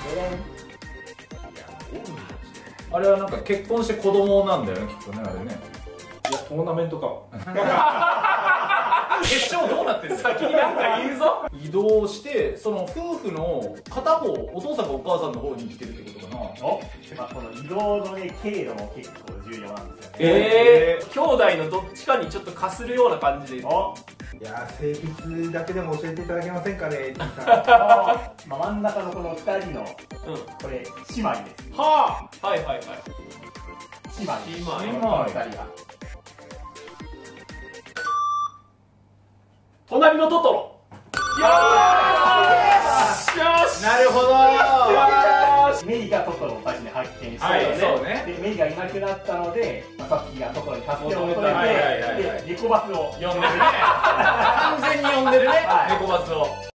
あれはなんか結婚して子供なんだよね、きっとね、あれね。 いや、オーナメントか。 決勝どうなってるんだよ。 先になんか言うぞ。 移動して、その夫婦の片方、お父さんかお母さんの方に来てるってことかな。 まあ、この移動のね、経路も結構重要なんですよね。 兄弟のどっちかにちょっとかするような感じで。 いやー、性別だけでも教えていただけませんかね、さん。 まあ、真ん中のこの2人の、これ、姉妹です。 はあ、はいはいはい。 姉妹。 姉妹。 この2人が。 隣のトトロ。よーしよし。 なるほどメイがトトロを最初に発見して、 そうね。 でメイがいなくなったので、サツキがトトロに助けを求めて、 はいはいはいはいで、猫バスを呼んでるね。完全に呼んでるね、猫バスを。